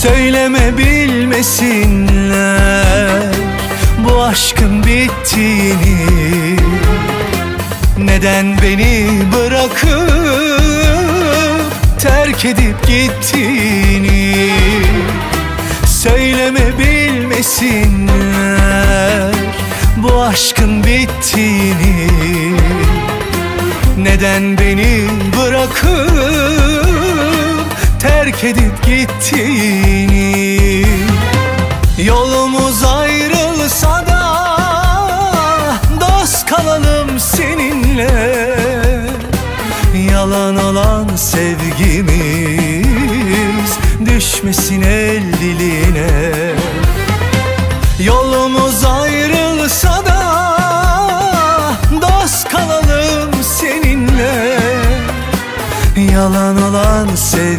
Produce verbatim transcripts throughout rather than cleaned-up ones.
Söyleme bilmesinler bu aşkın bittiğini, neden beni bırakıp terk edip gittiğini. Söyleme bilmesinler bu aşkın bittiğini, neden beni bırakıp terk edip gittiğini. Yolumuz ayrılsa da dost kalalım seninle. Yalan olan sevgimiz düşmesin el diline. Yolumuz ayrılsa da dost kalalım seninle. Yalan olan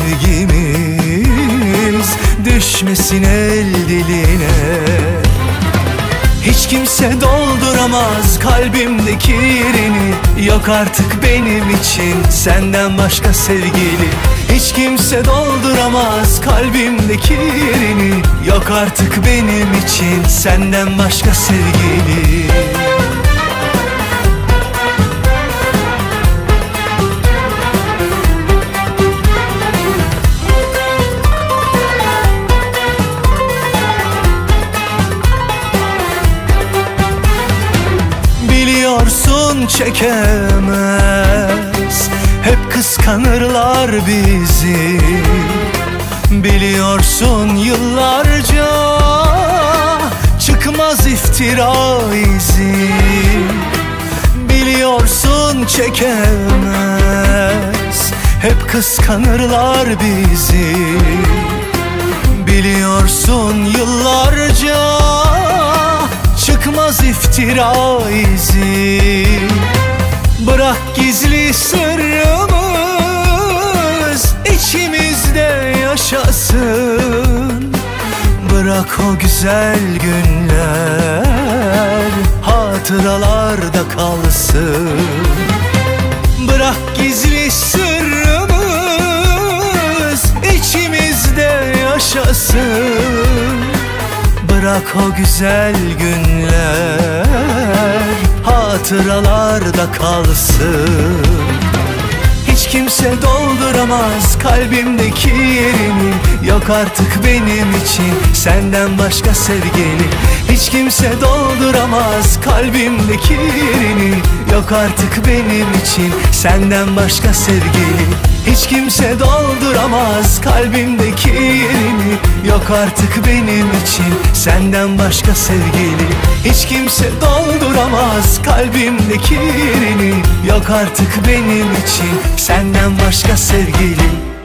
sevgimiz düşmesin el diline. Hiç kimse dolduramaz kalbimdeki yerini, yok artık benim için senden başka sevgili. Hiç kimse dolduramaz kalbimdeki yerini, yok artık benim için senden başka sevgili. Biliyorsun çekemez, hep kıskanırlar bizi. Biliyorsun yıllarca çıkmaz iftira izi. Biliyorsun çekemez, hep kıskanırlar bizi. Biliyorsun yıllarca çıkmaz iftira izi. Bırak gizli sırrımız içimizde yaşasın. Bırak o güzel günler hatıralarda kalsın. Bırak gizli sırrımız içimizde yaşasın. Bırak o güzel günler hatıralarda kalsın. Hiç kimse dolduramaz kalbimdeki yerini, yok artık benim için senden başka sevgili. Hiç kimse dolduramaz kalbimdeki yerini, yok artık benim için senden başka sevgili. Hiç kimse dolduramaz kalbimdeki yerini, yok artık benim için senden başka sevgili. Hiç kimse dolduramaz kalbimdeki yerini, yok artık benim için senden başka sevgili.